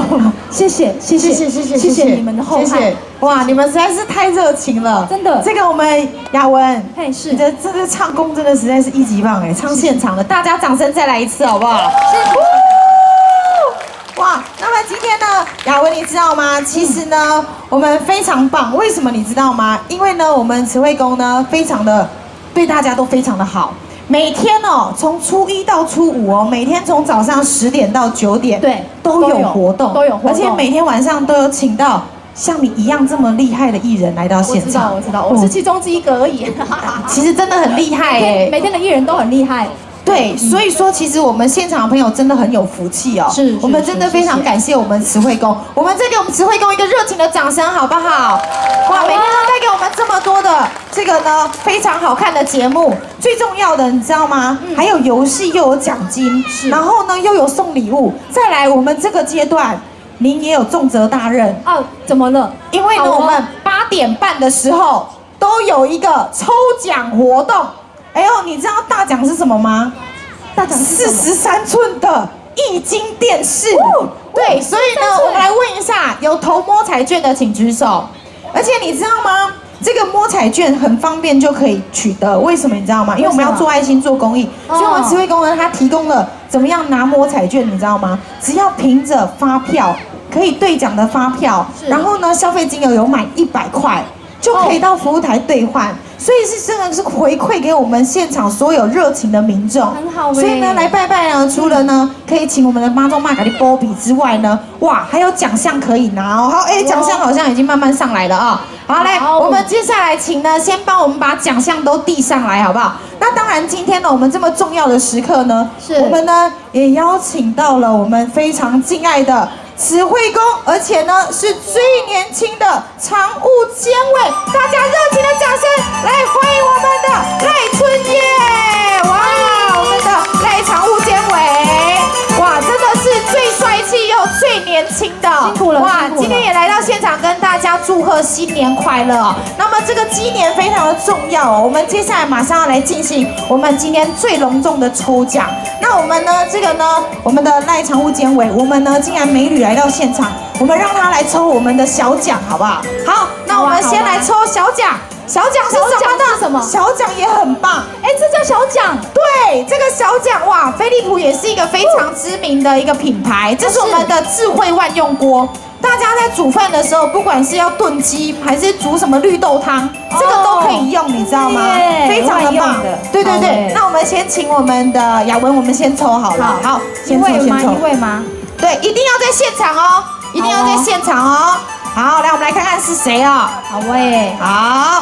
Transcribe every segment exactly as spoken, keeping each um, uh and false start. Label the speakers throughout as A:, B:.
A: 谢谢谢谢谢谢谢谢你们的厚爱，
B: 哇，你们实在是太热情了，
A: 真的。这
B: 个我们雅文，
A: 嘿是，
B: 你的这个唱功真的实在是一级棒哎，唱现场的，大家掌声再来一次好不好？是。哇，那么今天呢，雅文你知道吗？其实呢，我们非常棒，为什么你知道吗？因为呢，我们慈惠宫呢，非常的对大家都非常的好。每天哦，从初一到初五哦，每天从早上十点到九点，
A: 对，
B: 都有活动，
A: 都有活动，
B: 而且每天晚上都有请到像你一样这么厉害的艺人来到现场。
A: 我知道，我知道，我是其中之一个而已。
B: 其实真的很厉害哎，
A: 每天的艺人都很厉害。
B: 对，所以说其实我们现场的朋友真的很有福气哦。是，我们真的非常感谢我们慈惠宫，我们再给我们慈惠宫一个热情的掌声，好不好？哇，每天都带给我们这么多的这个呢非常好看的节目，最重要的你知道吗？还有游戏又有奖金，然后呢又有送礼物，再来我们这个阶段。您也有重责大任
A: 哦？怎么了？
B: 因为呢，我们八点半的时候都有一个抽奖活动。哎呦，你知道大奖是什么吗？大奖是四十三寸的液晶电视。哦、对，所以呢，我们来问一下，有投摸彩券的请举手。而且你知道吗？这个摸彩券很方便就可以取得，为什么你知道吗？因为我们要做爱心、做公益，所以我们慈惠宫呢，它提供了怎么样拿摸彩券，你知道吗？只要凭着发票，可以兑奖的发票，然后呢，消费金额有满一百块。就可以到服务台兑换，所以是真的是回馈给我们现场所有热情的民众，
A: 很好。
B: 所以呢，来拜拜呢，除了呢可以请我们的妈祖玛卡利波比之外呢，哇，还有奖项可以拿哦。好，哎，奖项好像已经慢慢上来了啊。好，来，我们接下来请呢，先帮我们把奖项都递上来，好不好？那当然，今天呢，我们这么重要的时刻呢，我们呢也邀请到了我们非常敬爱的。慈惠宫，而且呢是最年轻的常务监委，大家热情的掌声来欢迎我们的赖春叶！哇，我们的赖常务监委，哇，真的是最帅气又最年轻的，
A: 辛苦了！
B: 哇，今天也来到现场跟大家祝贺新年快乐哦。那么这个鸡年非常的重要哦，我们接下来马上要来进行我们今天最隆重的抽奖。那我们呢，这个呢，我们的赖常务监委，我们呢，既然美女来到现场，我们让她来抽我们的小奖，好不好？好，那我们先来抽小奖。小奖是什么呢？什么？小奖也很棒。
A: 哎，这叫小奖。
B: 对，这个小奖哇，飞利浦也是一个非常知名的一个品牌，这是我们的智慧万用锅。大家在煮饭的时候，不管是要炖鸡还是煮什么绿豆汤，这个都可以用，你知道吗？非常的棒。对对对，那我们先请我们的雅文，我们先抽好了。好，先抽先抽。
A: 一位吗？
B: 对，一定要在现场哦，一定要在现场哦。好，来我们来看看是谁哦。
A: 好喂，
B: 好，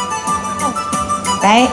B: 来，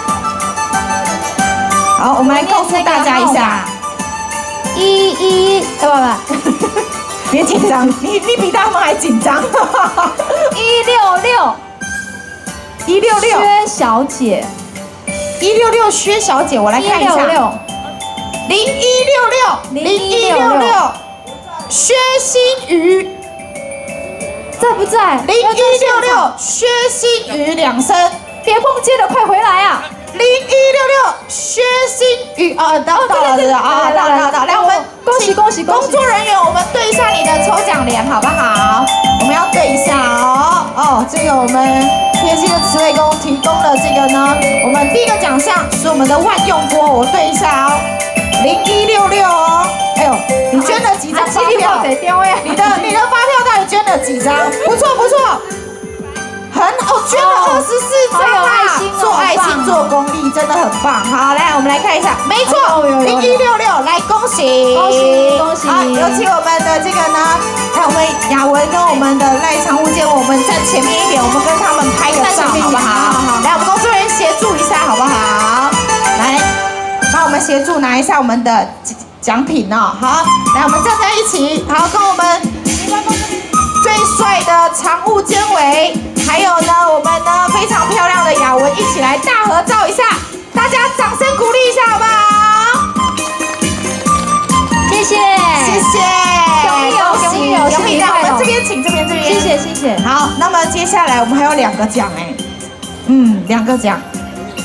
B: 好，我们来告诉大家一下，
A: 一一，哎不不。
B: 别紧张，你你比他们还紧张。
A: 一六六，
B: 一六六，
A: 薛小姐，
B: 一六六薛小姐，我来看一下，零一六六，零一六六，薛新瑜，
A: 在不在？
B: 零一六六，薛新瑜两声，
A: 别逛街了，快回来啊！
B: 零一六六薛新宇啊，到到了，啊，到了，到了，来，我们
A: 恭喜恭喜恭喜！
B: 工作人员，我们对一下你的抽奖帘，好不好？我们要对一下哦。哦，这个我们贴心的慈惠宫提供的这个呢，我们第一个奖项是我们的万用锅，我对一下哦，零一六六哦。哎呦，你捐了几张发票？你的你的发票到底捐了几张？不错不错。很哦，捐了二十四张啊！做爱心、做公益，真的很棒。好，来，我们来看一下，没错，零一六六，来恭喜，
A: 恭喜恭喜！
B: 好，有请我们的这个呢，来，我们雅文跟我们的赖常务监，我们站前面一点，我们跟他们拍个照，好不好？好，来，我们工作人员协助一下，好不好？来，帮我们协助拿一下我们的奖品哦。好，来，我们站在一起，好，跟我们最帅的常务监委。还有呢，我们呢非常漂亮的雅文一起来大合照一下，大家掌声鼓励一下好不好？
A: 谢谢，
B: 谢谢，
A: 恭喜恭喜，
B: 恭喜！我们这边请，这边这边，
A: 谢谢谢谢。
B: 好，那么接下来我们还有两个奖哎，嗯，两个奖，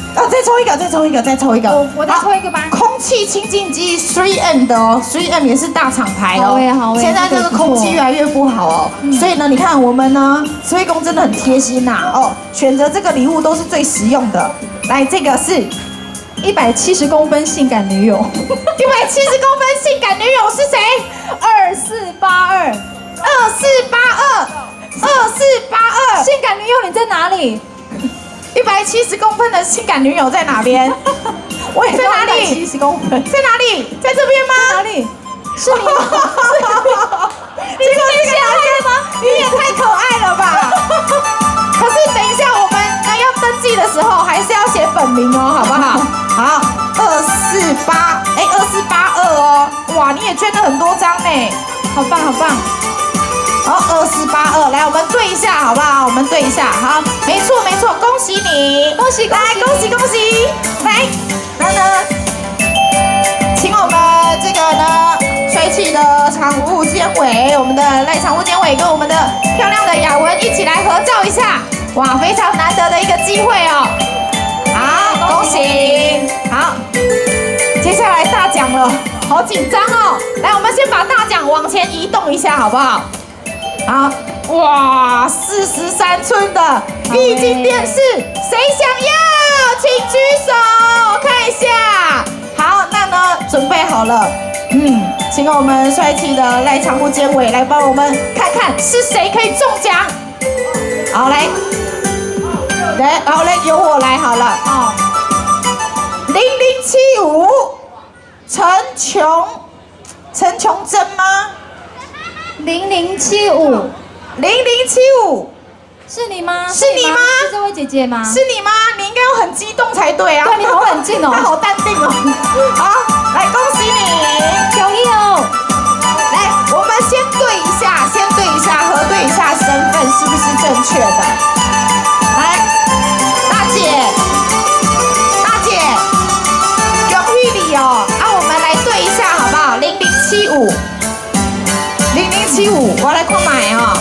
B: 哦，再抽一个，再抽一个，再抽一个。
A: 我我再抽一个吧。
B: 空气清净机 three M 的哦 ，three M 也是大厂牌哦。
A: 好耶好耶
B: 现在这个空气越来越不好哦，所以呢，你看我们呢，崔公真的很贴心呐哦，选择这个礼物都是最实用的。来，这个是
A: 一百七十公分性感女友，
B: 一百七十公分性感女友是谁？
A: 二四八二，
B: 二四八二，二四八二。
A: 性感女友你在哪里？
B: 一百七十公分的性感女友在哪边？我也在哪里？
A: 七十公分，
B: 在哪里？在这边吗？
A: 哪里？是你吗？
B: 你是这个哪边吗？你也太可爱了吧！可是等一下我们呢要登记的时候，还是要写本名哦，好不好？好，二四八，哎，二四八二哦，哇，你也捐了很多张呢，
A: 好棒好棒！
B: 好，二四八二，来，我们对一下，好不好？我们对一下，好，没错没错，恭喜你，
A: 恭喜恭喜
B: 来，恭喜恭喜！来，那呢，请我们这个呢帅气的常务监委，我们的赖常务监委跟我们的漂亮的雅文一起来合照一下，哇，非常难得的一个机会哦。好，恭喜！好，接下来大奖了，好紧张哦。来，我们先把大奖往前移动一下，好不好？好，哇，四十三寸的液晶电视，谁想要？请举手看一下。好，那呢，准备好了，嗯，请我们帅气的赖常务监委来帮我们看看是谁可以中奖。好，来，来，好来，由我来好了。哦，零零七五，陈琼，陈琼珍吗？
A: 零零七五，
B: 零零七五，
A: 是你吗？
B: 是你吗？
A: 是这位姐姐吗？
B: 是你吗？你应该要很激动才对啊！
A: 对，你好冷静哦，
B: 他好淡定哦。好，来恭喜你，
A: 有意哦。
B: 来，我们先对一下，先对一下，核对一下身份是不是正确的。来，大姐，大姐，荣誉礼哦，啊，我们来对一下好不好？零零七五。零零七五，我来看买哦。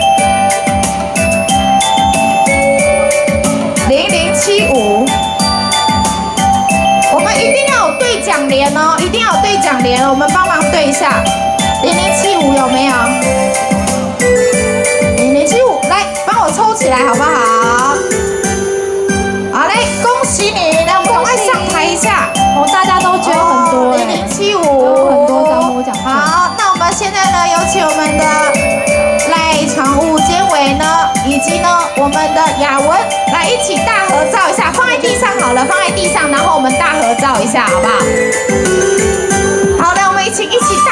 B: 零零七五，我们一定要有对奖联哦，一定要有对奖联，我们帮忙对一下。零零七五有没有？零零七五，来帮我抽起来好不好？好嘞，恭喜你！来，我们赶快上台一下。
A: 哦，大家都捐很多，
B: 零零七五，
A: 有很多张获奖券。
B: 好，那我们现在呢，有请我们的赖常务监委呢，以及呢我们的雅文来一起大合照一下，放在地上好了，放在地上，然后我们大合照一下，好不好？好，来，我们一起一起。